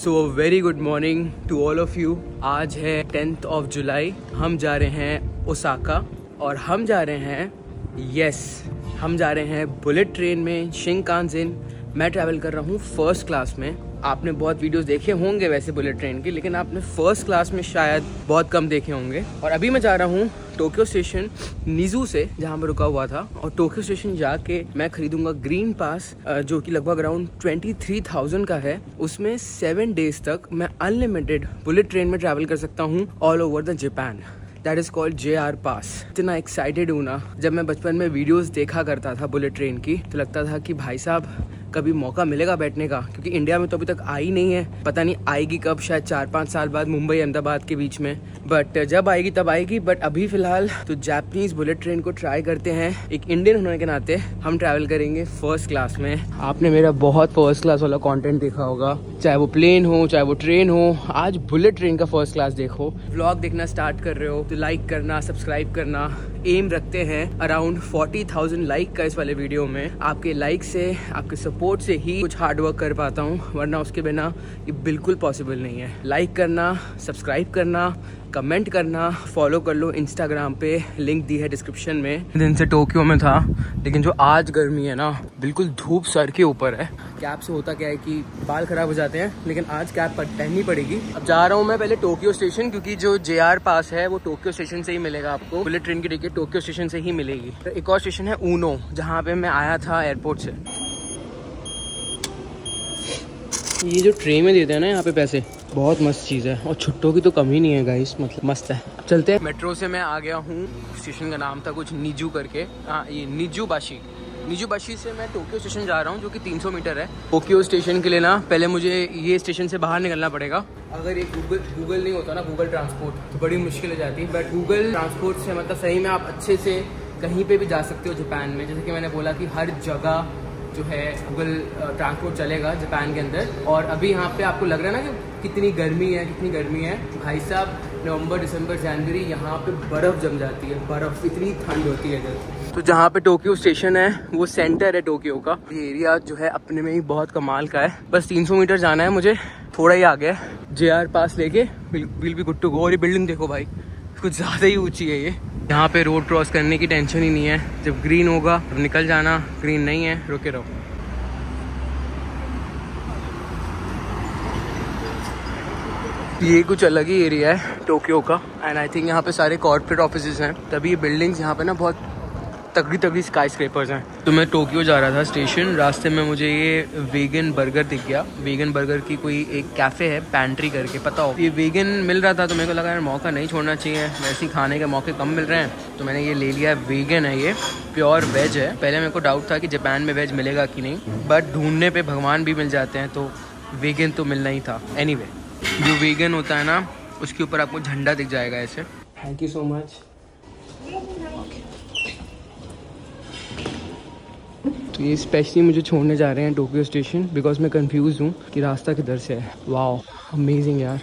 So very good morning to all of you. आज है 10th of जुलाई। हम जा रहे हैं ओसाका और हम जा रहे हैं हम जा रहे हैं बुलेट ट्रेन में, शिंकानसेन। मैं ट्रैवल कर रहा हूँ फर्स्ट क्लास में। आपने बहुत वीडियोस देखे होंगे वैसे बुलेट ट्रेन की, लेकिन आपने फर्स्ट क्लास में शायद बहुत कम देखे होंगे। और अभी मैं जा रहा हूँ टोक्यो स्टेशन निजू से, जहाँ मैं रुका हुआ था। और टोक्यो स्टेशन जाके मैं खरीदूंगा ग्रीन पास, जो कि लगभग अराउंड 23,000 का है। उसमें 7 डेज तक मैं अनलिमिटेड बुलेट ट्रेन में ट्रैवल कर सकता हूँ all over the Japan. That is called JR pass. इतना एक्साइटेड हूँ ना। जब मैं बचपन में वीडियोस देखा करता था बुलेट ट्रेन की, तो लगता था कि भाई साहब कभी मौका मिलेगा बैठने का, क्योंकि इंडिया में तो अभी तक आई नहीं है। पता नहीं आएगी कब, शायद 4-5 साल बाद, मुंबई अहमदाबाद के बीच में। बट जब आएगी तब आएगी। बट अभी फिलहाल तो जापानीज बुलेट ट्रेन को ट्राई करते हैं। एक इंडियन होने के नाते हम ट्रैवल करेंगे फर्स्ट क्लास में। आपने मेरा बहुत फर्स्ट क्लास वाला कंटेंट देखा होगा, चाहे वो प्लेन हो चाहे वो ट्रेन हो। आज बुलेट ट्रेन का फर्स्ट क्लास देखो। व्लॉग देखना स्टार्ट कर रहे हो तो लाइक करना, सब्सक्राइब करना। एम रखते हैं अराउंड 40,000 लाइक का इस वाले वीडियो में। आपके लाइक से, आपके सपोर्ट से ही कुछ हार्ड वर्क कर पाता हूँ, वरना उसके बिना ये बिल्कुल पॉसिबल नहीं है। लाइक करना, सब्सक्राइब करना, कमेंट करना, फॉलो कर लो इंस्टाग्राम पे, लिंक दी है डिस्क्रिप्शन में। दिन से टोक्यो में था, लेकिन जो आज गर्मी है ना, बिल्कुल धूप सर के ऊपर है। कैप से होता क्या है कि बाल खराब हो जाते हैं, लेकिन आज कैप पहननी पड़ेगी। अब जा रहा हूँ मैं पहले टोक्यो स्टेशन, क्योंकि जो JR पास है वो टोक्यो स्टेशन से ही मिलेगा आपको। बुलेट ट्रेन की टिकट टोक्यो स्टेशन से ही मिलेगी। तो एक और स्टेशन है ऊनो, जहाँ पे मैं आया था एयरपोर्ट से। ये जो ट्रेन में देते हैं ना यहाँ पे पैसे, बहुत मस्त चीज़ है। और छुट्टों की तो कमी नहीं है गाइस, मतलब मस्त है। अब चलते हैं। मेट्रो से मैं आ गया हूँ। स्टेशन का नाम था कुछ निजू करके, हाँ ये निजूबाशी से मैं टोक्यो स्टेशन जा रहा हूँ, जो कि 300 मीटर है। टोक्यो स्टेशन के लिए ना पहले मुझे ये स्टेशन से बाहर निकलना पड़ेगा। अगर ये गूगल नहीं होता ना, गूगल ट्रांसपोर्ट, तो बड़ी मुश्किल हो जाती है। बट गूगल ट्रांसपोर्ट से मतलब सही में आप अच्छे से कहीं पे भी जा सकते हो जापान में। जैसे कि मैंने बोला कि हर जगह जो है गूगल ट्रांसपोर्ट चलेगा जापान के अंदर। और अभी यहाँ पे आपको लग रहा है ना कि कितनी गर्मी है भाई साहब। नवंबर, दिसंबर, जनवरी यहाँ पे बर्फ़ जम जाती है, बर्फ़, इतनी ठंड होती है इधर। तो जहाँ पे टोक्यो स्टेशन है वो सेंटर है टोक्यो का। ये एरिया जो है अपने में ही बहुत कमाल का है। बस 300 मीटर जाना है मुझे, थोड़ा ही आगे है। JR पास लेके will be good to go. और ये बिल्डिंग देखो भाई, कुछ ज़्यादा ही ऊँची है ये। यहाँ पे रोड क्रॉस करने की टेंशन ही नहीं है। जब ग्रीन होगा तब निकल जाना, ग्रीन नहीं है रुके रहो। ये कुछ अलग ही एरिया है टोक्यो का। एंड आई थिंक यहाँ पे सारे कॉर्पोरेट ऑफिसेज हैं, तभी ये बिल्डिंग्स यहाँ पे ना बहुत तगड़ी स्काई स्क्रेपर्स हैं। तो मैं टोक्यो जा रहा था स्टेशन, रास्ते में मुझे ये वेगन बर्गर दिख गया। वेगन बर्गर की कोई एक कैफ़े है, पैंट्री करके, पता हो। ये वेगन मिल रहा था तो मेरे को लगा यार मौका नहीं छोड़ना चाहिए, वैसे ही खाने के मौके कम मिल रहे हैं, तो मैंने ये ले लिया। वेगन है, ये प्योर वेज है। पहले मेरे को डाउट था कि जापान में वेज मिलेगा कि नहीं, बट ढूंढने पर भगवान भी मिल जाते हैं, तो वेगन तो मिलना ही था। एनीवे, जो वेगन होता है ना, उसके ऊपर आपको झंडा दिख जाएगा ऐसे। Thank you so much. तो ये स्पेशली मुझे छोड़ने जा रहे हैं टोक्यो स्टेशन, बिकॉज मैं कंफ्यूज हूँ कि रास्ता किधर से है। वाओ अमेजिंग यार।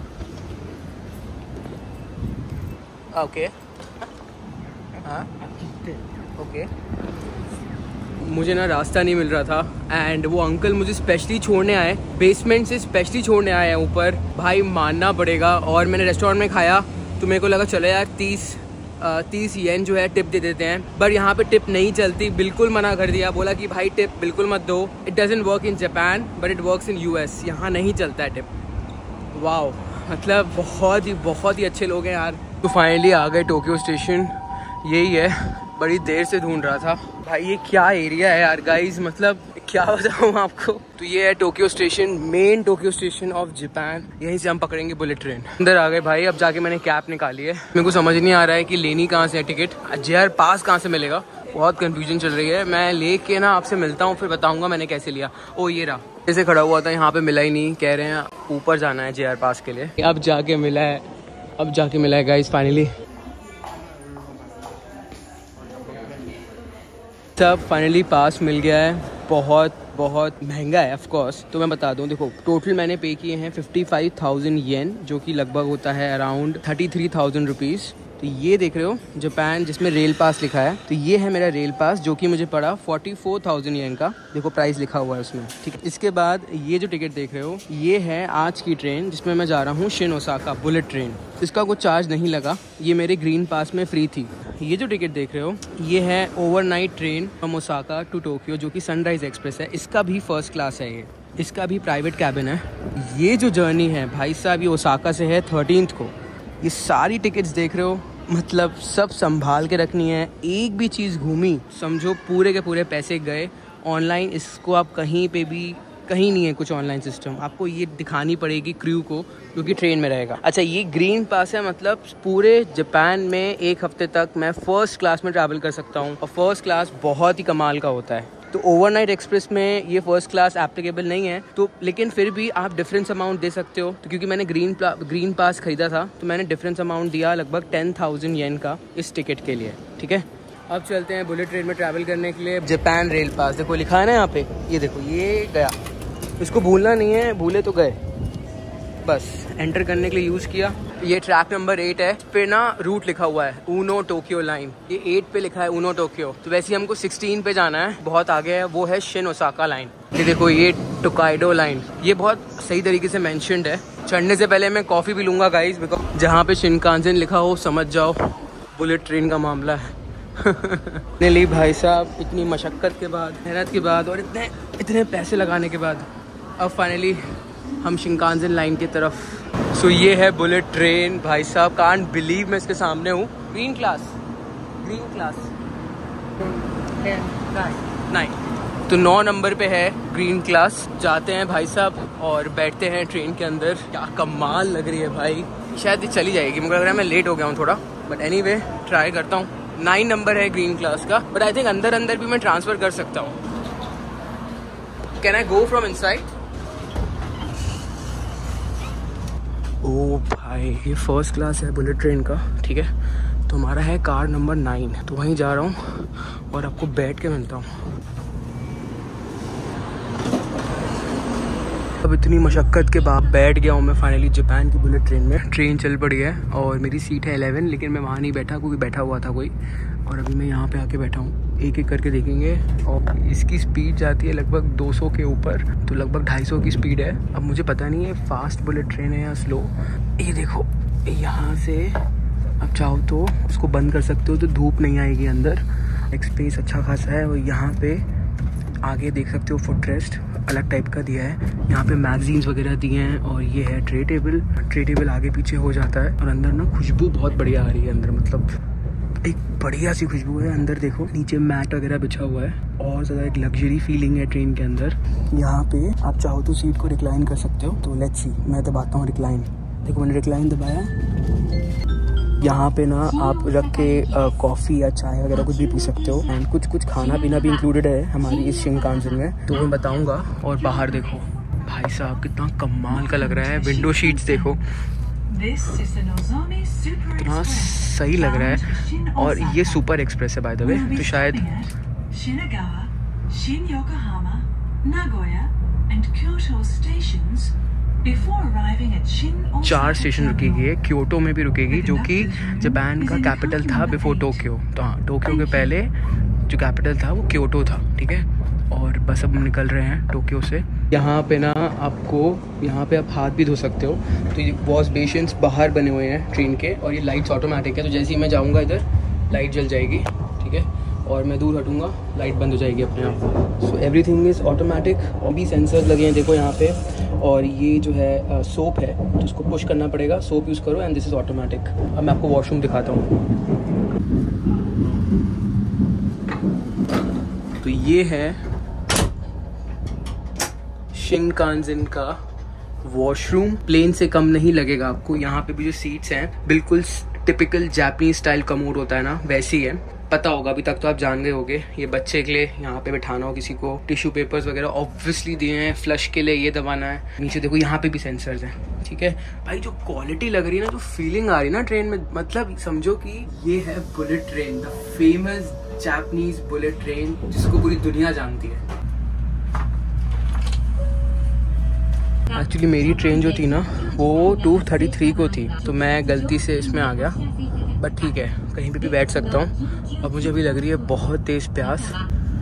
ओके हाँ ओके। मुझे ना रास्ता नहीं मिल रहा था, एंड वो अंकल मुझे स्पेशली छोड़ने आए, बेसमेंट से स्पेशली छोड़ने आए हैं ऊपर। भाई मानना पड़ेगा। और मैंने रेस्टोरेंट में खाया तो मेरे को लगा चलो यार 30 येन जो है टिप दे देते हैं, पर यहाँ पे टिप नहीं चलती। बिल्कुल मना कर दिया, बोला कि भाई टिप बिल्कुल मत दो। It doesn't work in Japan but it works in US। यहाँ नहीं चलता है टिप। वाओ, मतलब बहुत ही अच्छे लोग हैं यार। तो फाइनली आ गए टोक्यो स्टेशन। यही है, बड़ी देर से ढूंढ रहा था। भाई ये क्या एरिया है यार गाइज, मतलब क्या बताऊँ आपको। तो ये है Tokyo station, main Tokyo station of Japan. यहीं से हम पकड़ेंगे बुलेट ट्रेन। अंदर आ गए भाई। अब जाके मैंने कैब निकाली है। मेरे को समझ नहीं आ रहा है कि लेनी कहाँ से है टिकट, JR पास कहाँ से मिलेगा, बहुत कंफ्यूजन चल रही है। मैं लेके ना आपसे मिलता हूँ, फिर बताऊँगा मैंने कैसे लिया। ओ ये रहा, जैसे खड़ा हुआ था यहाँ पे, मिला ही नहीं। कह रहे हैं ऊपर जाना है JR पास के लिए। अब जाके मिला है गाइज फाइनली। सब फाइनली पास मिल गया है। बहुत महंगा है ऑफ कोर्स। तो मैं बता दूं, देखो टोटल मैंने पे किए हैं 55,000 येन, जो कि लगभग होता है अराउंड 33,000 रुपीज़। तो ये देख रहे हो जापान जिसमें रेल पास लिखा है, तो ये है मेरा रेल पास जो कि मुझे पड़ा 44,000 येन का। देखो प्राइस लिखा हुआ है उसमें, ठीक है। इसके बाद ये जो टिकट देख रहे हो ये है आज की ट्रेन जिसमें मैं जा रहा हूँ शिन ओसाका बुलेट ट्रेन। इसका कोई चार्ज नहीं लगा, ये मेरे ग्रीन पास में फ्री थी। ये जो टिकट देख रहे हो ये है overnight train from Osaka to Tokyo जो कि सनराइज एक्सप्रेस है। इसका भी फर्स्ट क्लास है, ये इसका भी प्राइवेट कैबिन है। ये जो जर्नी है भाई साहब ये ओसाका से है 13th को। ये सारी टिकट्स देख रहे हो, मतलब सब संभाल के रखनी है। एक भी चीज़ घूमी समझो पूरे के पूरे पैसे गए। ऑनलाइन इसको आप कहीं पे भी, कहीं नहीं है कुछ ऑनलाइन सिस्टम, आपको ये दिखानी पड़ेगी क्रू को क्योंकि ट्रेन में रहेगा। अच्छा ये ग्रीन पास है, मतलब पूरे जापान में 1 हफ्ते तक मैं फ़र्स्ट क्लास में ट्रैवल कर सकता हूँ और फर्स्ट क्लास बहुत ही कमाल का होता है। तो ओवरनाइट एक्सप्रेस में ये फर्स्ट क्लास एप्लीकेबल नहीं है, तो लेकिन फिर भी आप डिफरेंस अमाउंट दे सकते हो। तो क्योंकि मैंने ग्रीन पास खरीदा था तो मैंने डिफरेंस अमाउंट दिया लगभग 10,000 येन का इस टिकट के लिए, ठीक है। अब चलते हैं बुलेट ट्रेन में ट्रैवल करने के लिए। जापान रेल पास देखो लिखा है ना यहाँ पे, ये देखो ये गया, इसको भूलना नहीं है, भूले तो गए। बस एंटर करने के लिए यूज़ किया। ये ट्रैक नंबर 8 है, पे ना रूट लिखा हुआ है ऊनो टोक्यो लाइन। ये 8 पे लिखा है ऊनो टोक्यो, तो वैसे हमको 16 पे जाना है, बहुत आगे है, वो है शिन ओसाका लाइन। ये देखो ये टोकाइडो लाइन, ये बहुत सही तरीके से मेंशन्ड है। चढ़ने से पहले मैं कॉफ़ी भी लूँगा गाइस, बिकॉज जहाँ पे शिनकानसेन लिखा हो समझ जाओ बुलेट ट्रेन का मामला है। ने ली भाई साहब इतनी मशक्क़त के बाद, मेहनत के बाद और इतने पैसे लगाने के बाद अब फाइनली हम शिनकानसेन लाइन की तरफ। सो ये है बुलेट ट्रेन भाई साहब, कांट बिलीव मैं इसके सामने हूँ। ग्रीन क्लास 9 तो 9 नंबर पे है ग्रीन क्लास। जाते हैं भाई साहब और बैठते हैं ट्रेन के अंदर। क्या कमाल लग रही है भाई, शायद ये चली जाएगी, मुझे लग रहा है मैं लेट हो गया हूँ थोड़ा, बट एनीवे ट्राई करता हूँ। 9 नंबर है ग्रीन क्लास का, बट आई थिंक अंदर भी मैं ट्रांसफ़र कर सकता हूँ। Can I go from inside? ओ भाई ये फर्स्ट क्लास है बुलेट ट्रेन का, ठीक है। तो हमारा है कार नंबर 9, तो वहीं जा रहा हूँ और आपको बैठ के मिलता हूँ। अब इतनी मशक्क़त के बाद बैठ गया हूँ मैं फाइनली जापान की बुलेट ट्रेन में। ट्रेन चल पड़ी है और मेरी सीट है 11, लेकिन मैं वहाँ नहीं बैठा क्योंकि बैठा हुआ था कोई, और अभी मैं यहाँ पे आके बैठा हूँ। एक एक करके देखेंगे और इसकी स्पीड जाती है लगभग 200 के ऊपर, तो लगभग 250 की स्पीड है। अब मुझे पता नहीं है फास्ट बुलेट ट्रेन है या स्लो। ये देखो यहाँ से अब चाहो तो उसको बंद कर सकते हो तो धूप नहीं आएगी अंदर। एक स्पेस अच्छा खासा है और यहाँ पे आगे देख सकते हो फुट रेस्ट अलग टाइप का दिया है। यहाँ पे मैगजीन्स वगैरह दिए हैं और ये है ट्रे टेबल आगे पीछे हो जाता है। और अंदर ना खुशबू बहुत बढ़िया आ रही है अंदर, मतलब एक बढ़िया सी खुशबू है अंदर। देखो नीचे मैट वगैरह बिछा हुआ है और ज़्यादा एक लग्जरी फीलिंग है ट्रेन के अंदर। यहाँ पे आप चाहो तो सीट को रिक्लाइन कर सकते हो, तो लेट्स सी मैं दबाता हूँ रिक्लाइन। देखो मैंने रिक्लाइन दबाया। यहाँ पे ना आप रख के कॉफ़ी या चाय वगैरह कुछ भी पी सकते हो, एंड कुछ खाना पीना भी इंक्लूडेड है हमारी इस शिनकानसेन में, तो मैं बताऊँगा। और बाहर देखो भाई साहब कितना कमाल का लग रहा है, विंडो शीट्स देखो इतना सही लग रहा है। और ये सुपर एक्सप्रेस है बाय द वे, तो शायद Shinagawa, Shin-Yokohama, Nagoya and Kyoto stations before arriving at Shin-Osaka. 4 station रुकेगी है, क्योटो में भी रुकेगी जो कि जापान का कैपिटल था बिफोर टोक्यो। तो हाँ, टोक्यो के पहले जो कैपिटल था वो क्योटो था, ठीक है। और बस अब हम निकल रहे हैं टोक्यो से। यहाँ पे ना आपको यहाँ पे आप हाथ भी धो सकते हो, तो ये वॉश बेसिन्स बाहर बने हुए हैं ट्रेन के, और ये लाइट्स ऑटोमेटिक है, तो जैसे ही मैं जाऊँगा इधर लाइट जल जाएगी, ठीक है। और मैं दूर हटूँगा लाइट बंद हो जाएगी अपने आप। So everything is automatic. और भी सेंसर्स लगे हैं देखो यहाँ पे। और ये जो है सोप है, तो उसको पुश करना पड़ेगा, सोप यूज़ करो, एंड दिस इज़ ऑटोमेटिक। अब मैं आपको वॉशरूम दिखाता हूँ। तो ये है शिनकानसेन का वॉशरूम। प्लेन से कम नहीं लगेगा आपको। यहाँ पे भी जो सीट्स हैं बिल्कुल टिपिकल जापानीज स्टाइल कमोड होता है ना, वैसी है। पता होगा अभी तक तो आप जान गए होगे। ये बच्चे के लिए यहाँ पे बैठाना हो किसी को, टिश्यू पेपर्स वगैरह ऑब्वियसली दिए हैं। फ्लश के लिए ये दबाना है। नीचे देखो यहाँ पे भी सेंसर्स हैं, ठीक है भाई। जो क्वालिटी लग रही है ना, जो फीलिंग आ रही है ना ट्रेन में, मतलब समझो कि ये है bullet train, the famous Japanese bullet train जिसको पूरी दुनिया जानती है। एक्चुअली मेरी ट्रेन जो थी ना वो 2:33 को थी, तो मैं गलती से इसमें आ गया, बट ठीक है कहीं पे भी बैठ सकता हूँ। अब मुझे अभी लग रही है बहुत तेज़ प्यास।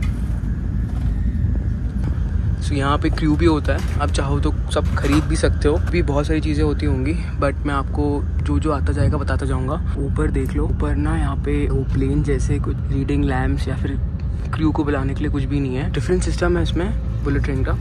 सो यहाँ पे क्रू भी होता है, आप चाहो तो सब खरीद भी सकते हो, भी बहुत सारी चीज़ें होती होंगी, बट मैं आपको जो जो आता जाएगा बताता जाऊँगा। ऊपर देख लो, ऊपर ना यहाँ पे वो प्लेन जैसे कुछ रीडिंग लैम्प्स या फिर क्रू को बुलाने के लिए कुछ भी नहीं है। डिफरेंट सिस्टम है इसमें बुलेट ट्रेन का।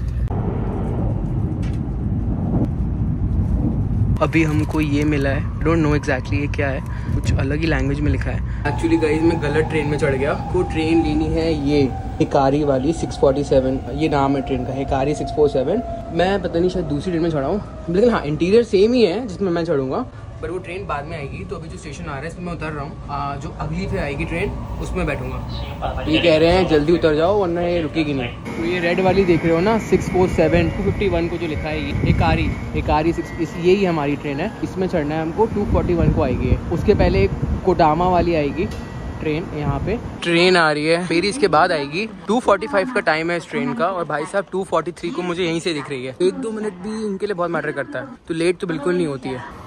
अभी हमको ये मिला है, डोंट नो एग्जैक्टली ये क्या है, कुछ अलग ही लैंग्वेज में लिखा है। एक्चुअली गाइस मैं गलत ट्रेन में चढ़ गया। को ट्रेन लेनी है ये हिकारी वाली 647, ये नाम है ट्रेन का, हिकारी 647। मैं पता नहीं शायद दूसरी ट्रेन में चढ़ा हूँ, लेकिन हाँ इंटीरियर सेम ही है जिसमें मैं चढ़ूंगा, पर वो ट्रेन बाद में आएगी। तो अभी जो स्टेशन आ रहा है इसमें मैं उतर रहा हूँ, जो अगली फिर आएगी ट्रेन उसमें बैठूंगा। ये कह रहे हैं जल्दी उतर जाओ वरना ये रुकेगी नहीं। तो ये रेड वाली देख रहे हो ना 647 251 को जो लिखा है, ये हिकारी 6, यही हमारी ट्रेन है, इसमें चढ़ना है हमको। 241 को आएगी। उसके पहले एक कोडामा वाली आएगी ट्रेन, यहाँ पे ट्रेन आ रही है मेरी, इसके बाद आएगी। 2:45 का टाइम है इस ट्रेन का, और भाई साहब 2:43 को मुझे यहीं से दिख रही है। 1-2 मिनट भी इनके लिए बहुत मैटर करता है, तो लेट तो बिल्कुल नहीं होती है।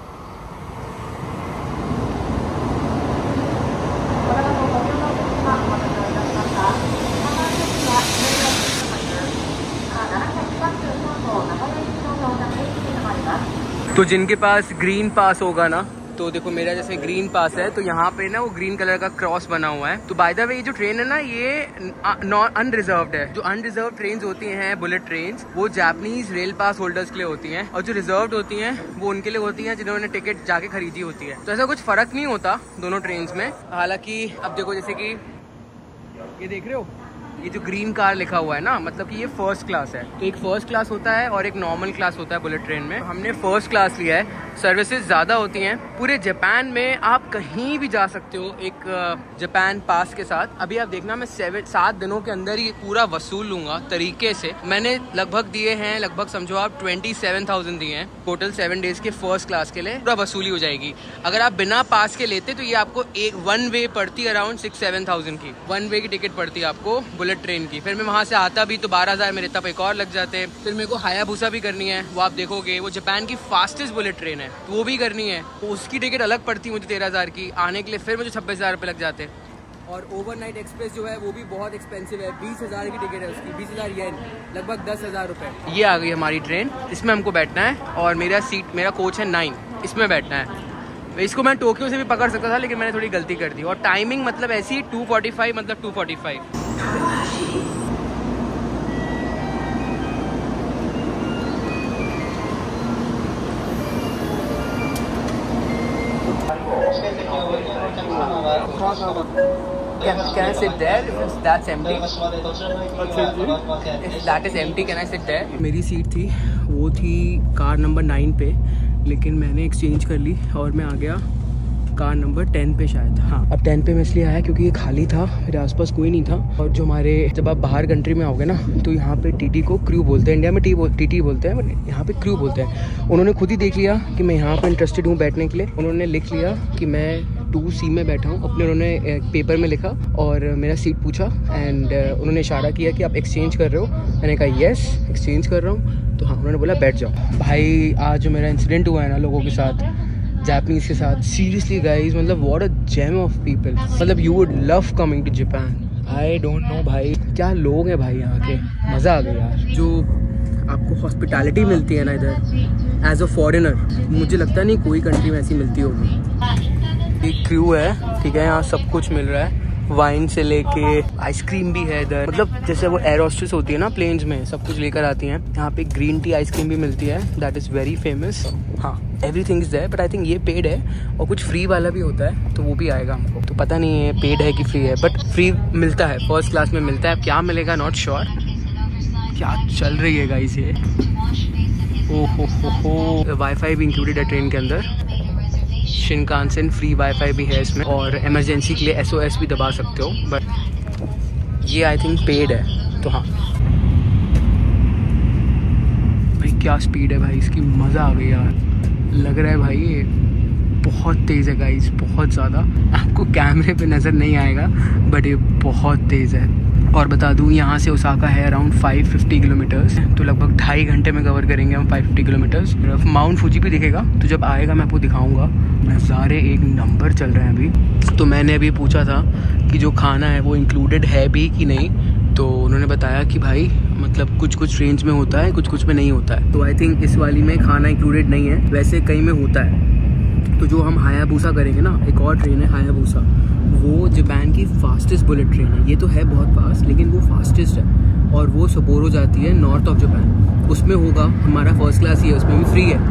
तो जिनके पास ग्रीन पास होगा ना, तो देखो मेरा जैसे ग्रीन पास है, तो यहाँ पे ना वो ग्रीन कलर का क्रॉस बना हुआ है। तो बाय द वे ये जो ट्रेन है ना ये अनरिजर्व्ड है। जो अनरिजर्व्ड ट्रेन्स होती हैं बुलेट ट्रेन्स, वो जापानीज रेल पास होल्डर्स के लिए होती हैं, और जो रिजर्व्ड होती हैं वो उनके लिए होती हैं जिन्होंने टिकट जाके खरीदी होती है। तो ऐसा कुछ फर्क नहीं होता दोनों ट्रेन्स में। हालांकि अब देखो जैसे कि ये देख रहे हो, ये जो ग्रीन कार लिखा हुआ है ना, मतलब कि ये फर्स्ट क्लास है। तो एक फर्स्ट क्लास होता है और एक नॉर्मल क्लास होता है बुलेट ट्रेन में। हमने फर्स्ट क्लास लिया है। सर्विसेज ज़्यादा होती हैं। पूरे जापान में आप कहीं भी जा सकते हो एक जापान पास के साथ। अभी आप देखना मैं 7 दिनों के अंदर ही पूरा वसूल लूँगा तरीके से। मैंने लगभग दिए हैं, लगभग समझो आप 27,000 दिए हैं टोटल 7 डेज़ के फर्स्ट क्लास के लिए। पूरा वसूली हो जाएगी। अगर आप बिना पास के लेते तो ये आपको एक 1 वे पड़ती अराउंड 6-7,000 की 1 वे की टिकट पड़ती है आपको बुलेट ट्रेन की। फिर मैं वहाँ से आता भी तो 12,000 मेरे तब एक और लग जाते हैं। फिर मेरे को हायाबुसा भी करनी है, वो आप देखोगे वो जापान की फास्टेस्ट बुलेट ट्रेन है, तो वो भी करनी है। तो उसकी टिकट अलग पड़ती मुझे 13,000 की। आने के लिए फिर मुझे 26,000 रुपये लग जाते हैं। और ओवरनाइट एक्सप्रेस जो है वो भी बहुत एक्सपेंसिव है, 20,000 की टिकट है उसकी, 20,000 येन, लगभग 10,000 रुपये। ये आ गई हमारी ट्रेन, इसमें हमको बैठना है और मेरा कोच है 9, इसमें बैठना है। इसको मैं टोक्यो से भी पकड़ सकता था लेकिन मैंने थोड़ी गलती कर दी। और टाइमिंग मतलब ऐसी 2:45 मतलब 2:45। Can I sit there if that's empty? If that is empty, can I sit there? मेरी सीट थी, वो थी कार नंबर 9 पे, लेकिन मैंने एक्सचेंज कर ली और मैं आ गया कार नंबर 10 पे शायद। हाँ, अब 10 पे मैं इसलिए आया क्योंकि ये खाली था, मेरे आसपास कोई नहीं था। और जो हमारे, जब आप बाहर कंट्री में आओगे ना तो यहाँ पे टीटी को क्रू बोलते हैं। इंडिया में टीटी बोलते हैं, बट यहाँ पे क्रू बोलते हैं। उन्होंने खुद ही देख लिया कि मैं यहाँ पे इंटरेस्टेड हूँ बैठने के लिए। उन्होंने लिख लिया कि मैं 2C में बैठा हूँ, अपने उन्होंने पेपर में लिखा और मेरा सीट पूछा एंड उन्होंने इशारा किया कि आप एक्सचेंज कर रहे हो। मैंने कहा येस एक्सचेंज कर रहा हूँ। तो हाँ, उन्होंने बोला बैठ जाओ। भाई आज जो मेरा इंसिडेंट हुआ है ना लोगों के साथ, जापानीज के साथ, सीरियसली गाइज, मतलब what a gem of people. मतलब you would love coming to Japan. I don't know भाई क्या लोग हैं भाई यहाँ के, मज़ा आ गया यार। जो आपको हॉस्पिटैलिटी मिलती है ना इधर एज अ फॉरेनर, मुझे लगता नहीं कोई कंट्री में ऐसी मिलती होगी। एक क्रू है, ठीक है, यहाँ सब कुछ मिल रहा है, वाइन से लेके आइसक्रीम भी है इधर। मतलब जैसे वो एयर होस्टेस होती है ना प्लेन्स में, सब कुछ लेकर आती हैं। यहाँ पे ग्रीन टी आइसक्रीम भी मिलती है, दैट इज़ वेरी फेमस। हाँ, everything is there, but I think ये पेड है और कुछ फ्री वाला भी होता है, तो वो भी आएगा हमको। तो पता नहीं है पेड है कि फ्री है, बट फ्री मिलता है, फर्स्ट क्लास में मिलता है। क्या मिलेगा नॉट श्योर। क्या चल रही है गाइस ये, ओह हो। वाईफाई भी इंक्लूडेड है ट्रेन के अंदर, शिनकानसेन फ्री वाईफाई भी है इसमें, और इमरजेंसी के लिए SOS भी दबा सकते हो, बट ये आई थिंक पेड है। तो हाँ भाई क्या स्पीड है भाई इसकी, मज़ा आ गई यार। लग रहा है भाई ये बहुत तेज़ है गाइस, बहुत ज़्यादा। आपको कैमरे पे नज़र नहीं आएगा बट ये बहुत तेज़ है। और बता दूँ यहाँ से ओसाका है अराउंड 550 किलोमीटर्स, तो लगभग 2.5 घंटे में कवर करेंगे हम 550 किलोमीटर्स। माउंट फूजी भी दिखेगा, तो जब आएगा मैं आपको दिखाऊंगा। नज़ारे एक नंबर चल रहे हैं अभी। तो मैंने अभी पूछा था कि जो खाना है वो इंक्लूडेड है भी कि नहीं, तो उन्होंने बताया कि भाई मतलब कुछ कुछ रेंज में होता है, कुछ कुछ में नहीं होता है। तो आई थिंक इस वाली में खाना इंक्लूडेड नहीं है, वैसे कई में होता है। तो जो हम हायाबुसा करेंगे ना, एक और ट्रेन है हायाबुसा, वो जापान की फास्टेस्ट बुलेट ट्रेन है। ये तो है बहुत फास्ट, लेकिन वो फास्टेस्ट है और वो सपोरो जाती है नॉर्थ ऑफ जापान। उसमें होगा हमारा फर्स्ट क्लास ही है, उसमें भी फ्री है।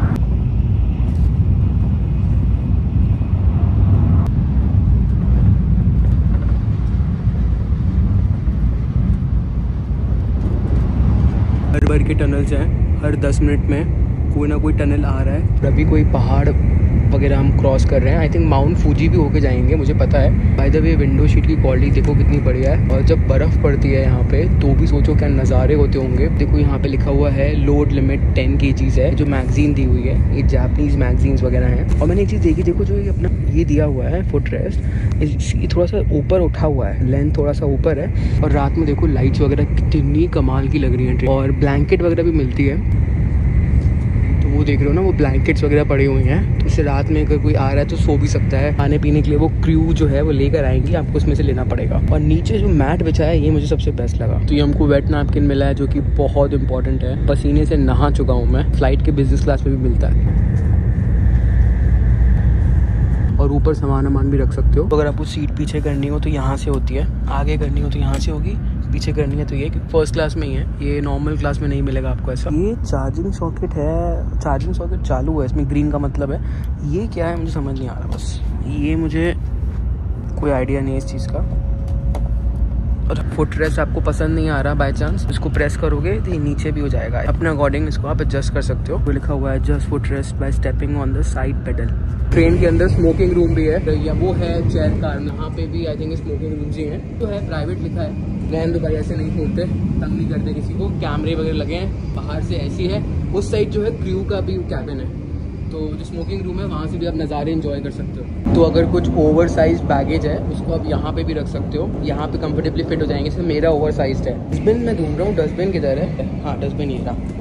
हर भर के टनल्स हैं, हर 10 मिनट में कोई ना कोई टनल आ रहा है। अभी कोई पहाड़ वगैरह हम क्रॉस कर रहे हैं। आई थिंक माउंट फूजी भी होके जाएंगे, मुझे पता है। By the way window seat की क्वालिटी देखो कितनी बढ़िया है, और जब बर्फ़ पड़ती है यहाँ पे तो भी सोचो क्या नज़ारे होते होंगे। देखो यहाँ पे लिखा हुआ है लोड लिमिट 10 kgs है, जो मैगजीन दी हुई है, ये जापानीज़ मैगजीन्स वगैरह हैं। और मैंने एक चीज़ देखी, देखो जो ये अपना ये दिया हुआ है फुट रेस्ट, ये थोड़ा सा ऊपर उठा हुआ है, लेंथ थोड़ा सा ऊपर है। और रात में देखो लाइट्स वगैरह कितनी कमाल की लग रही है। और ब्लैंकेट वगैरह भी मिलती है, वो देख रहे हो ना, वो ब्लैंकेट्स वगैरह पड़े हुए हैं, तो इससे रात में अगर कोई आ रहा है तो सो भी सकता है। खाने पीने के लिए वो क्रू जो है वो लेकर आएंगी, आपको उसमें से लेना पड़ेगा। और नीचे जो मैट बिछा है ये मुझे सबसे बेस्ट लगा। तो ये हमको वेट नैपकिन मिला है, जो कि बहुत इंपॉर्टेंट है। पसीने से नहा चुका हूँ मैं। फ्लाइट के बिजनेस क्लास में भी मिलता है। और ऊपर सामान भी रख सकते हो। तो अगर आपको सीट पीछे करनी हो तो यहाँ से होती है, आगे करनी हो तो यहाँ से होगी, पीछे करनी है तो ये फर्स्ट क्लास में ही है, ये नॉर्मल क्लास में नहीं मिलेगा आपको ऐसा। ये चार्जिंग सॉकेट है, चार्जिंग सॉकेट चालू है, इसमें ग्रीन का मतलब है। ये क्या है मुझे समझ नहीं आ रहा, बस ये मुझे कोई आइडिया नहीं है इस चीज़ का। और फुट रेस्ट आपको पसंद नहीं आ रहा बाय चांस, इसको प्रेस करोगे तो ये नीचे भी हो जाएगा। अपने अकॉर्डिंग इसको आप एडजस्ट कर सकते हो। वो लिखा हुआ है just foot rest by stepping on the side pedal. Train के अंदर स्मोकिंग रूम भी है, या वो है चेयर कार में, यहाँ पे भी आई थिंक स्मोकिंग रूम्स ही हैं। तो है प्राइवेट लिखा है, रहने दो भाई, ऐसे नहीं छोड़ते, तंग नहीं करते किसी को। कैमरे वगैरह लगे हैं, बाहर से ऐसी है। उस साइड जो है क्रू का भी कैबिन है, तो जो स्मोकिंग रूम है वहाँ से भी आप नज़ारे एंजॉय कर सकते हो। तो अगर कुछ ओवर साइज बैगेज है उसको आप यहाँ पे भी रख सकते हो, यहाँ पे कंफर्टेबली फिट हो जाएंगे। इसमें मेरा ओवर साइज है। डस्टबिन मैं ढूंढ रहा हूँ, डस्टबिन किधर है? हाँ डस्टबिन ये रहा।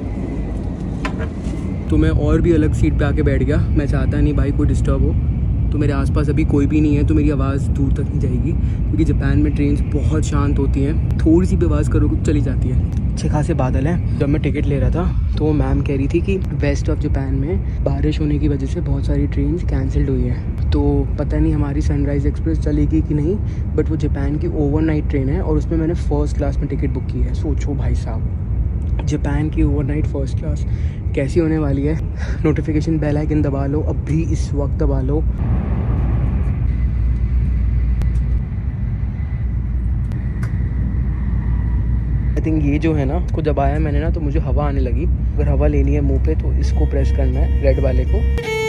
तो मैं और भी अलग सीट पे आके बैठ गया, मैं चाहता नहीं भाई कोई डिस्टर्ब हो। तो मेरे आसपास अभी कोई भी नहीं है, तो मेरी आवाज़ दूर तक नहीं जाएगी, क्योंकि जापान में ट्रेन्स बहुत शांत होती हैं। थोड़ी सी भी आवाज़ करोगे तो चली जाती है। अच्छे खासे बादल हैं। जब मैं टिकट ले रहा था तो मैम कह रही थी कि वेस्ट ऑफ जापान में बारिश होने की वजह से बहुत सारी ट्रेन्स कैंसिल्ड हुई हैं। तो पता नहीं हमारी सनराइज़ एक्सप्रेस चलेगी कि नहीं, बट वो जापान की ओवरनाइट ट्रेन है और उसमें मैंने फर्स्ट क्लास में टिकट बुक की है। सोचो भाई साहब, जापान की ओवरनाइट फर्स्ट क्लास कैसी होने वाली है। नोटिफिकेशन बेल आइकन दबा लो, अभी इस वक्त दबा लो। आई थिंक ये जो है ना, को दबाया मैंने ना तो मुझे हवा आने लगी। अगर हवा लेनी है मुंह पे तो इसको प्रेस करना है, रेड वाले को।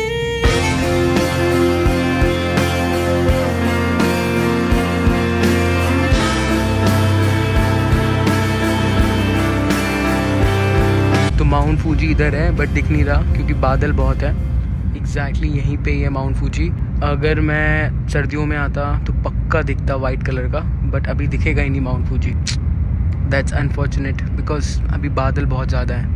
तो माउंट फूजी इधर है बट दिख नहीं रहा क्योंकि बादल बहुत है। एग्जैक्टली यहीं पे ही है माउंट फूजी। अगर मैं सर्दियों में आता तो पक्का दिखता वाइट कलर का, बट अभी दिखेगा ही नहीं mount Fuji. That's unfortunate because अभी बादल बहुत ज़्यादा है।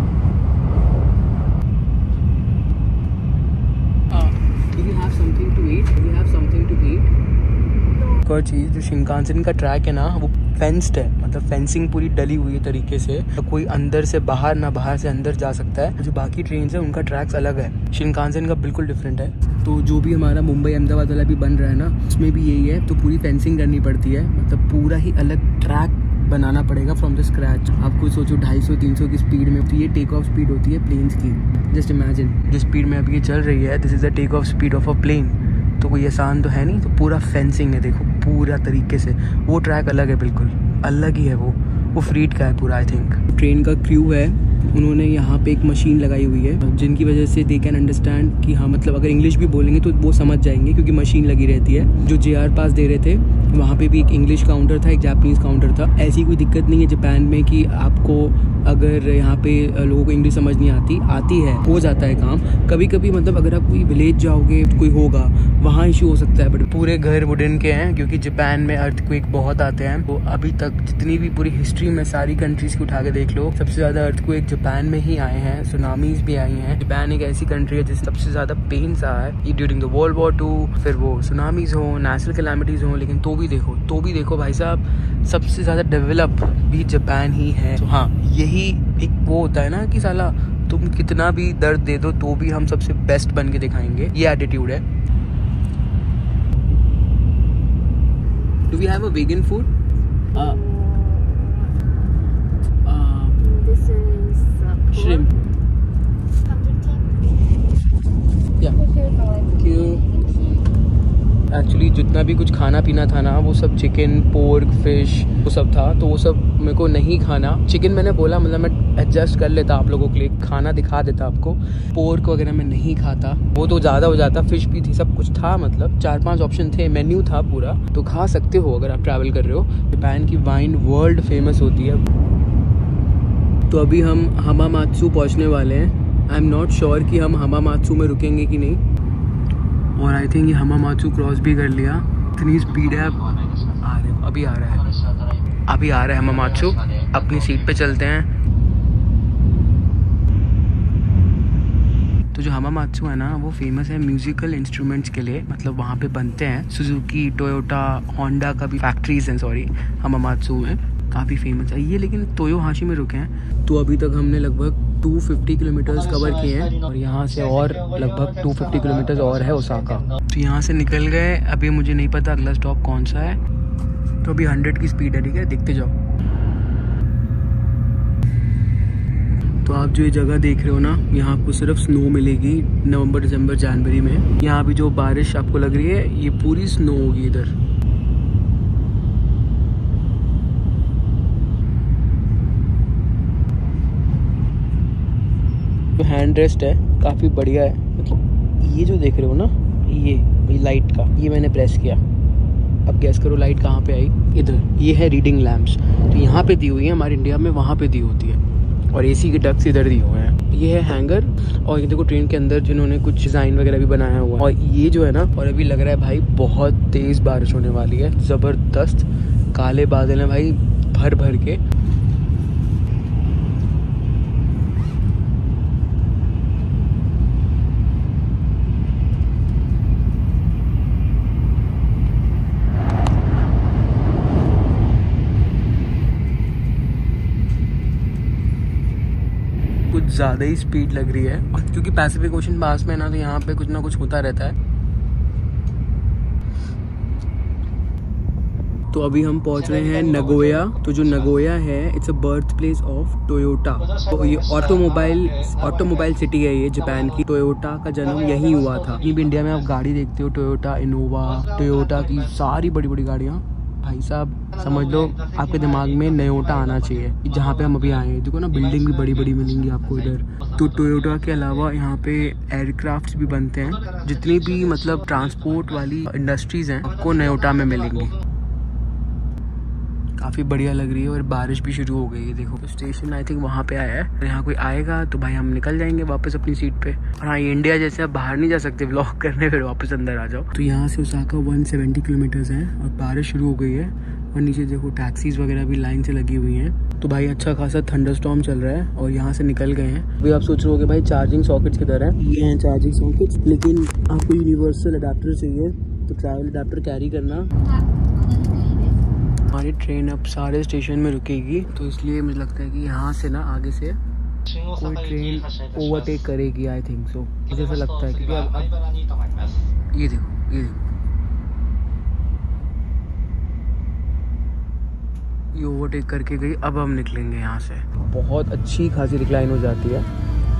Do you have something to eat? Do you have something to eat? एक और चीज़, जो शिनकानसेन का ट्रैक है ना वो फेंस्ड है, मतलब फेंसिंग पूरी डली हुई है तरीके से, तो कोई अंदर से बाहर ना बाहर से अंदर जा सकता है। जो बाकी ट्रेन है उनका ट्रैक्स अलग है, शिनकानसेन का बिल्कुल डिफरेंट है। तो जो भी हमारा मुंबई अहमदाबाद वाला भी बन रहा है ना, उसमें भी यही है। तो पूरी फेंसिंग करनी पड़ती है, मतलब पूरा ही अलग ट्रैक बनाना पड़ेगा फ्रॉम द स्क्रैच। आपको सोचो 250-300 की स्पीड में, तो ये टेक ऑफ स्पीड होती है प्लेन्स की। जस्ट इमेजिन जिस स्पीड में अभी ये चल रही है, this is the take off speed of a plane. तो कोई आसान तो है नहीं, तो पूरा फेंसिंग है देखो पूरा तरीके से। वो ट्रैक अलग है, बिल्कुल अलग ही है वो फ्रीट का है पूरा। आई थिंक ट्रेन का क्रू है, उन्होंने यहाँ पे एक मशीन लगाई हुई है जिनकी वजह से दे कैन अंडरस्टैंड कि हाँ, मतलब अगर इंग्लिश भी बोलेंगे तो वो समझ जाएंगे क्योंकि मशीन लगी रहती है। जो JR पास दे रहे थे वहाँ पे भी एक इंग्लिश काउंटर था, एक जापानीज़ काउंटर था। ऐसी कोई दिक्कत नहीं है जापान में कि आपको अगर यहाँ पे लोगों को इंग्लिश समझ नहीं आती है, हो जाता है काम कभी कभी। मतलब अगर आप कोई विलेज जाओगे तो कोई होगा, वहाँ इशू हो सकता है। बट पूरे घर वुडन के हैं, क्योंकि जापान में अर्थक्वेक बहुत आते हैं। तो अभी तक जितनी भी पूरी हिस्ट्री में सारी कंट्रीज की उठा के देख लो, सबसे ज़्यादा अर्थक्वेक जापान में ही आए हैं, सुनामीज भी आई हैं। जापान एक ऐसी कंट्री है जिससे सबसे ज़्यादा पेन रहा है ड्यूरिंग द वर्ल्ड वॉर 2, फिर वो सुनामीज हो, नेचुरल कैलामिटीज़ हो, लेकिन तो भी देखो भाई साहब, सबसे ज़्यादा डेवलप भी जापान ही है। तो हाँ, यही एक वो होता है ना कि साला तुम कितना भी दर्द दे दो तो भी हम सबसे बेस्ट बन के दिखाएंगे, ये एटीट्यूड है। Do we have a vegan food? This is Shrimp. Yeah. Actually जितना भी कुछ खाना पीना था ना, वो सब चिकन, पोर्क, फिश वो सब था। तो वो सब मेरे को नहीं खाना। चिकन मैंने बोला मतलब मैं एडजस्ट कर लेता आप लोगों के लिए, खाना दिखा देता आपको। पोर्क वगैरह मैं नहीं खाता, वो तो ज़्यादा हो जाता। फिश भी थी, सब कुछ था, मतलब 4-5 ऑप्शन थे, मेन्यू था पूरा। तो खा सकते हो अगर आप ट्रैवल कर रहे हो। जापान की वाइन वर्ल्ड फेमस होती है। तो अभी हम हमामात्सु पहुँचने वाले हैं। आई एम नॉट श्योर कि हम हमामात्सु में रुकेंगे कि नहीं। और आई थिंक ये हमामात्सु क्रॉस भी कर लिया। इतनी स्पीड है। अभी आ रहा है हमामात्सु। अपनी सीट पे चलते हैं। तो जो हमामात्सु है ना, वो फेमस है म्यूजिकल इंस्ट्रूमेंट्स के लिए। मतलब वहाँ पे बनते हैं सुजुकी, टोयोटा, होंडा का भी फैक्ट्रीज हैं हमामात्सु में, काफ़ी फेमस है ये। लेकिन तोयोहाशी में रुके हैं। तो अभी तक हमने लगभग 250 किलोमीटर्स कवर किए हैं और यहाँ से और लगभग 250 किलोमीटर्स और है ओसाका। तो यहाँ से निकल गए। अभी मुझे नहीं पता अगला स्टॉप कौन सा है। तो अभी 100 की स्पीड है, ठीक है, देखते जाओ। तो आप जो ये जगह देख रहे हो ना, यहाँ आपको सिर्फ स्नो मिलेगी नवंबर, दिसंबर, जनवरी में। यहाँ अभी जो बारिश आपको लग रही है, ये पूरी स्नो होगी इधर। जो हैंड रेस्ट है काफ़ी बढ़िया है। मतलब ये जो देख रहे हो ना, ये लाइट का, ये मैंने प्रेस किया। अब गैस करो लाइट कहाँ पे आई? इधर। ये है रीडिंग लैम्प्स। तो यहाँ पे दी हुई है, हमारे इंडिया में वहाँ पे दी होती है। और एसी के डक्ट्स इधर दिए हुए हैं। ये है हैंगर। और ये देखो ट्रेन के अंदर जिन्होंने कुछ डिज़ाइन वगैरह भी बनाया हुआ है। और ये जो है ना, और अभी लग रहा है भाई बहुत तेज़ बारिश होने वाली है, ज़बरदस्त। काले बादल हैं भाई भर भर के। कुछ ज़्यादा ही स्पीड लग रही है, और क्योंकि पैसिफिक ओशन पास में है ना, तो यहाँ पे कुछ ना कुछ होता रहता है। तो अभी हम पहुँच रहे हैं नगोया। तो जो नगोया है, it's a birth place of Toyota. तो ये ऑटोमोबाइल सिटी है ये जापान की। टोयोटा का जन्म यहीं हुआ था। ये भी इंडिया में आप गाड़ी देखते हो, टोयोटा इनोवा, टोयोटा की सारी बड़ी बड़ी गाड़ियाँ। भाई साहब समझ लो आपके दिमाग में नयोटा आना चाहिए, जहाँ पे हम अभी आए हैं। देखो ना, बिल्डिंग भी बड़ी बड़ी मिलेंगी आपको इधर। तो टोयोटा के अलावा यहाँ पे एयरक्राफ्ट्स भी बनते हैं। जितनी भी मतलब ट्रांसपोर्ट वाली इंडस्ट्रीज हैं, आपको नयोटा में मिलेंगी। काफ़ी बढ़िया लग रही है। और बारिश भी शुरू हो गई है। देखो तो स्टेशन आई थिंक वहाँ पे आया है। यहाँ कोई आएगा तो भाई हम निकल जाएंगे वापस अपनी सीट पे। और हाँ, ये इंडिया जैसे आप बाहर नहीं जा सकते व्लॉग करने, फिर वापस अंदर आ जाओ। तो यहाँ से ओसाका 170 किलोमीटर्स है और बारिश शुरू हो गई है। और नीचे देखो टैक्सीज वगैरह भी लाइन से लगी हुई हैं। तो भाई अच्छा खासा थंडरस्टॉर्म चल रहा है और यहाँ से निकल गए हैं। अभी आप सोच रहे हो कि भाई चार्जिंग सॉकेट्स किधर है? ये हैं चार्जिंग सॉकेट्स, लेकिन आपको यूनिवर्सल अडाप्टर चाहिए तो ट्रैवल अडाप्टर कैरी करना। हमारी ट्रेन अब सारे स्टेशन में रुकेगी, तो इसलिए मुझे लगता है कि यहाँ से ना आगे से कोई ट्रेन ओवरटेक करेगी। आई थिंक सो, मुझे ऐसा लगता है। क्योंकि अब ये देखो ये ओवरटेक करके गई। अब हम निकलेंगे यहाँ से। बहुत अच्छी खासी रिक्लाइन हो जाती है।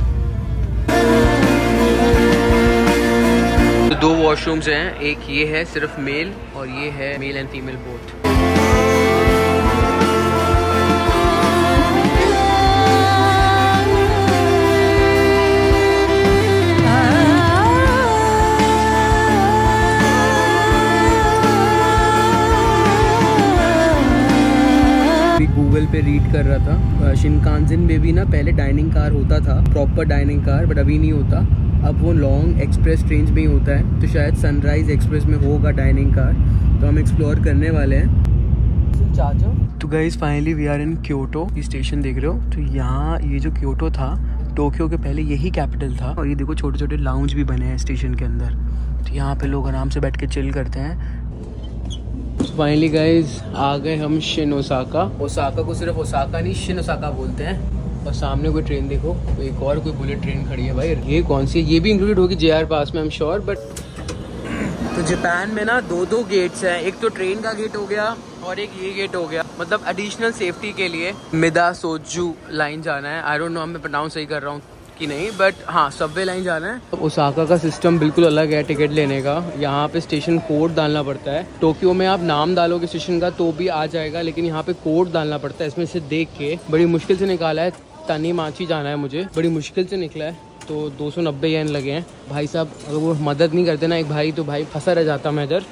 तो 2 वॉशरूम्स हैं, एक ये है सिर्फ मेल और ये है male and female both. Google पे रीड कर रहा था शिनकानसेन में भी ना पहले डाइनिंग कार होता था, प्रॉपर डाइनिंग कार, बट अभी नहीं होता। अब वो लॉन्ग एक्सप्रेस ट्रेन में ही होता है, तो शायद सनराइज एक्सप्रेस में होगा डाइनिंग कार, तो हम एक्सप्लोर करने वाले हैं। तो guys finally we are in Kyoto. ये स्टेशन देख रहे हो, तो यहाँ ये जो क्योटो था टोक्यो के पहले यही कैपिटल था, और ये देखो छोटे छोटे लाउंज भी बने हैं स्टेशन के अंदर, तो यहाँ पे लोग आराम से बैठ के चिल करते हैं। फाइनली गाइस आ गए हम शिन ओसाका। ओसाका को सिर्फ ओसाका नहीं शिन ओसाका बोलते हैं। और सामने कोई ट्रेन देखो, तो एक और कोई बुलेट ट्रेन खड़ी है भाई। ये कौन सी है? ये भी इंक्लूडेड होगी JR पास में, आई एम श्योर। बट तो जापान में ना दो गेट्स हैं, एक तो ट्रेन का गेट हो गया और एक ये गेट हो गया, मतलब एडिशनल सेफ्टी के लिए। मिदा सोजू लाइन जाना है, आई डोंट नो मैं प्रोनाउंस सही कर रहा हूँ कि नहीं, बट हाँ सबवे लाइन जाना है। तो ओसाका का सिस्टम बिल्कुल अलग है टिकट लेने का। यहाँ पे स्टेशन कोड डालना पड़ता है। टोक्यो में आप नाम डालोगे स्टेशन का तो भी आ जाएगा, लेकिन यहाँ पे कोड डालना पड़ता है। इसमें से देख के बड़ी मुश्किल से निकाला है। तानीमाची जाना है मुझे, बड़ी मुश्किल से निकला है, तो 290 येन लगे हैं। भाई साहब अगर वो मदद नहीं करते ना एक भाई, तो भाई फंसा रह जाता मैं इधर।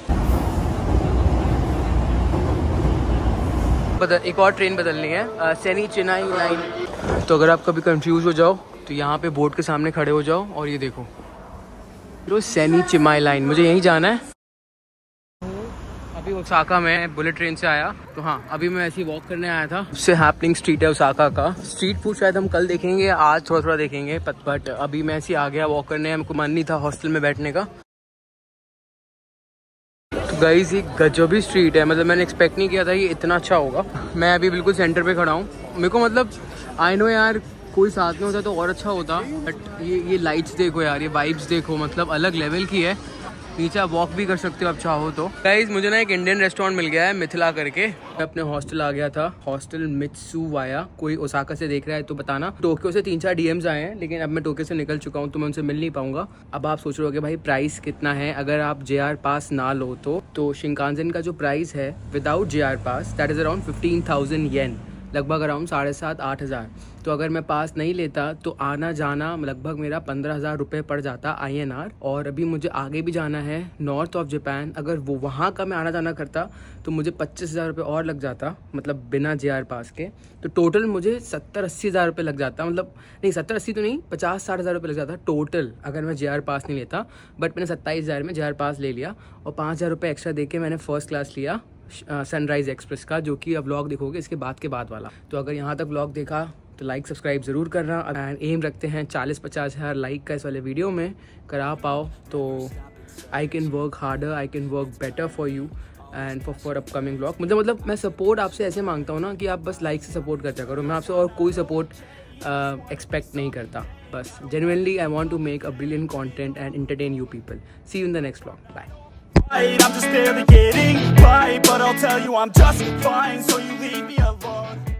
एक और ट्रेन बदलनी है, सेनी चेन्नई लाइन। तो अगर आप कभी कंफ्यूज हो जाओ तो यहाँ पे बोर्ड के सामने खड़े हो जाओ और ये देखो सेनी चिमाई लाइन, मुझे यहीं जाना है। अभी ओसाका में बुलेट ट्रेन से आया, तो हाँ अभी मैं ऐसे ही वॉक करने आया था। उससे हैपनिंग स्ट्रीट है ओसाका का। स्ट्रीट फूड शायद हम कल देखेंगे, आज थोड़ा थोड़ा देखेंगे, बट अभी मैं ऐसे ही आ गया वॉक करने। हमको मन नहीं था हॉस्टल में बैठने का। तो गाइस ये गजबी स्ट्रीट है, मतलब मैंने एक्सपेक्ट नहीं किया था ये इतना अच्छा होगा। मैं अभी बिल्कुल सेंटर पे खड़ा हूँ। मेरे को मतलब आई नो यार कोई साथ में होता तो और अच्छा होता, बट ये लाइट्स देखो यार, ये वाइब्स देखो, मतलब अलग लेवल की है। नीचे आप वॉक भी कर सकते हो आप चाहो तो। गाइस मुझे ना एक इंडियन रेस्टोरेंट मिल गया है मिथिला करके। मैं अपने हॉस्टल आ गया था, हॉस्टल मित्सुवाया। कोई ओसाका से देख रहा है तो बताना। टोक्यो से 3-4 DMs आए हैं, लेकिन अब मैं टोक्यो से निकल चुका हूँ तो मैं उनसे मिल नहीं पाऊंगा। अब आप सोच रहे हो भाई प्राइस कितना है अगर आप JR पास ना लो तो शिनकानसेन का जो प्राइस है without JR pass that is around 15,000 yen, लगभग अराउंड 7,500-8 हज़ार। तो अगर मैं पास नहीं लेता तो आना जाना लगभग मेरा 15,000 रुपये पड़ जाता INR। और अभी मुझे आगे भी जाना है नॉर्थ ऑफ जापान, अगर वो वहाँ का मैं आना जाना करता तो मुझे 25,000 रुपये और लग जाता, मतलब बिना JR पास के। तो टोटल मुझे 70-80 हज़ार रुपये लग जाता, मतलब नहीं 70-80 तो नहीं, 50-60 हज़ार रुपये लग जाता टोटल अगर मैं JR पास नहीं लेता। बट मैंने 27,000 में JR पास ले लिया और 5,000 रुपये एक्स्ट्रा दे के मैंने फर्स्ट क्लास लिया सनराइज एक्सप्रेस का, जो कि अब व्लॉग देखोगे इसके बाद वाला। तो अगर यहाँ तक व्लॉग देखा तो लाइक सब्सक्राइब ज़रूर करना। एंड एम रखते हैं 40-50 हज़ार लाइक का इस वाले वीडियो में। करा पाओ तो I can work harder, I can work better for you and for upcoming vlog. मतलब मैं सपोर्ट आपसे ऐसे मांगता हूँ ना कि आप बस लाइक से सपोर्ट करते करो। मैं आपसे और कोई सपोर्ट एक्सपेक्ट नहीं करता। बस genuinely I want to make a brilliant content and entertain you people. See you in the next vlog. Bye. I'm just barely getting by, but I'll tell you I'm just fine, so you leave me alone.